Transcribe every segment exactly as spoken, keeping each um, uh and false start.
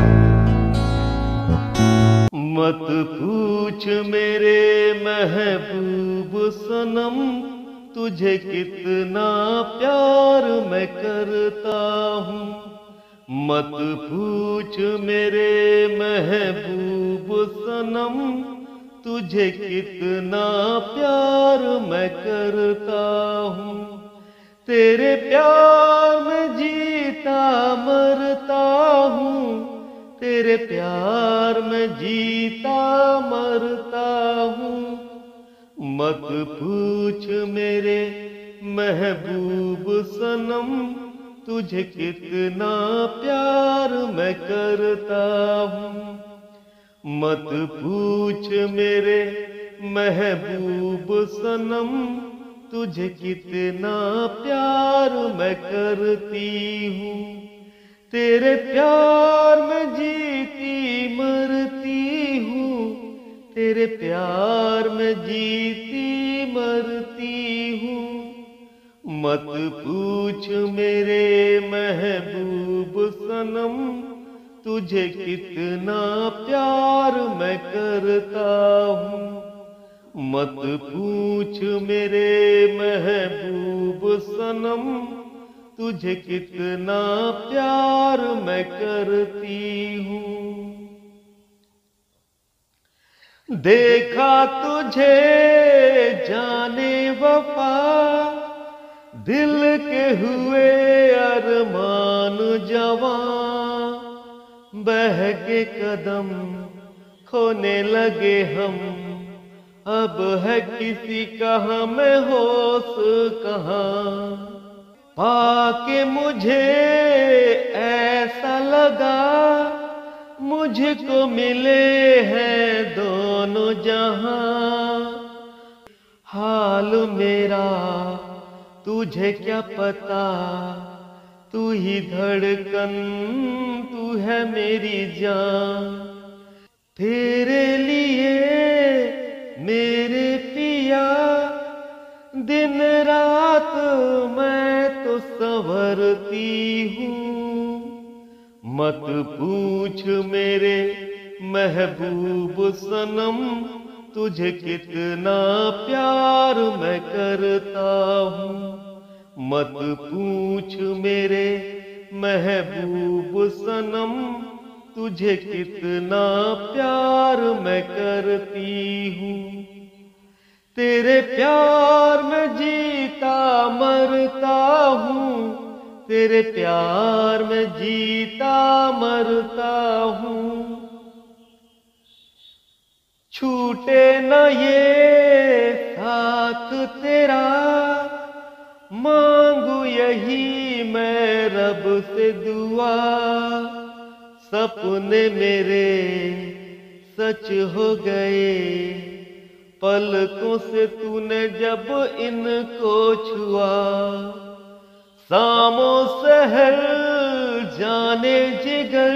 मत पूछ मेरे महबूब सनम, तुझे कितना प्यार मैं करता हूँ। मत पूछ मेरे महबूब सनम, तुझे कितना प्यार मैं करता हूँ। तेरे प्यार में जीता मरता हूँ, तेरे प्यार में जीता मरता हूँ। मत पूछ मेरे महबूब सनम, तुझे कितना प्यार मैं करता हूँ। मत पूछ मेरे महबूब सनम, तुझे कितना प्यार मैं करती हूँ। तेरे प्यार में जीती मरती हूँ, तेरे प्यार में जीती मरती हूँ। मत पूछ मेरे महबूब सनम, तुझे कितना प्यार मैं करता हूँ। मत पूछ मेरे महबूब सनम, तुझे कितना प्यार मैं करती हूँ। देखा तुझे जाने वफा, दिल के हुए अरमान जवां, बहके कदम खोने लगे हम, अब है किसी का हमें होश कहाँ। पाके मुझे ऐसा लगा, मुझको मिले हैं दोनों जहां। हाल मेरा तुझे क्या पता, तू ही धड़कन, तू है मेरी जान। तेरे लिए मेरे पिया, दिन रात मैं तो संवरती हूँ। मत पूछ मेरे महबूब सनम, तुझे कितना प्यार मैं करता हूँ। मत पूछ मेरे महबूब सनम, तुझे कितना प्यार मैं करती हूँ। तेरे प्यार में जीता मरता हूँ, तेरे प्यार में जीता मरता हूँ। छूटे न ये साथ तेरा, मांगू यही मैं रब से दुआ। सपने मेरे सच हो गए, पलकों से तूने जब इनको छुआ। सामो सहर जाने जिगर,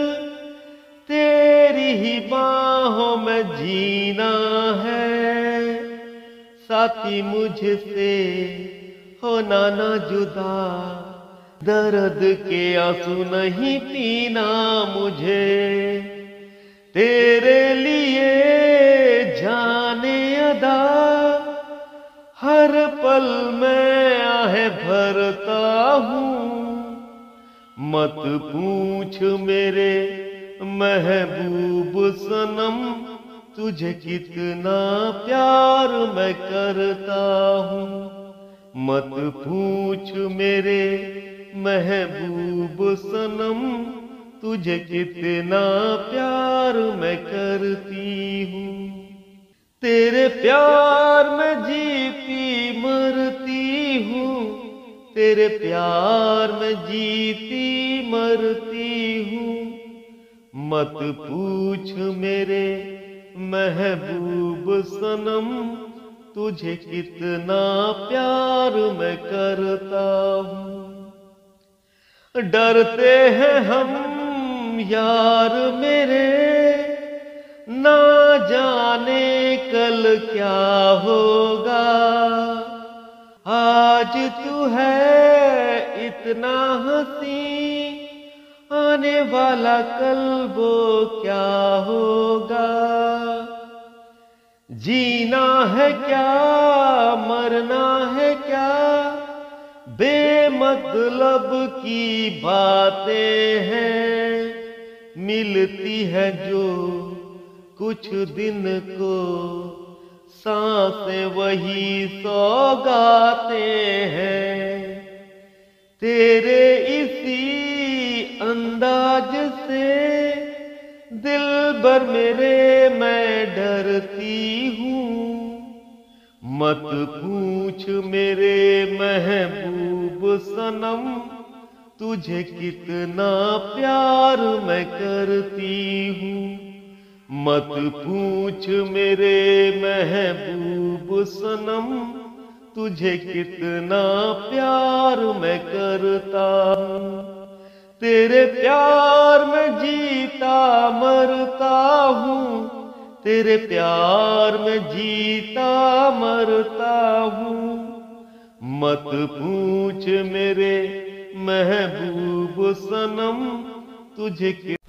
तेरी ही बाहों में जीना है। साथी मुझसे होना ना जुदा, दर्द के आंसू नहीं पीना मुझे। तेरे लिए जाने अदा, हर पल मैं आहे भरता हूँ। मत पूछ मेरे महबूब सनम, तुझे कितना प्यार मैं करता हूँ। मत पूछ मेरे महबूब सनम, तुझे कितना प्यार मैं करती हूँ। तेरे प्यार में जीती मरती हूँ, तेरे प्यार में जीती मरती हूँ। मत पूछ मेरे महबूब सनम, तुझे कितना प्यार मैं करता हूँ। डरते हैं हम यार मेरे, ना जाने कल क्या होगा। आज तू है इतना हंसी, आने वाला कल वो क्या होगा। जीना है क्या मरना है क्या, बेमतलब की बातें हैं। मिलती है जो कुछ दिन को सांसें वही सौगातें हैं। तेरे इसी अंदाज से दिल भर मेरे मैं डरती हूँ। मत पूछ मेरे महबूब सनम, तुझे कितना प्यार मैं करती हूँ। मत पूछ मेरे महबूब सनम, तुझे कितना प्यार मैं करता हूँ। तेरे प्यार में जीता मरता हूँ, तेरे प्यार में जीता मरता हूँ। मत पूछ मेरे महबूब सनम, तुझे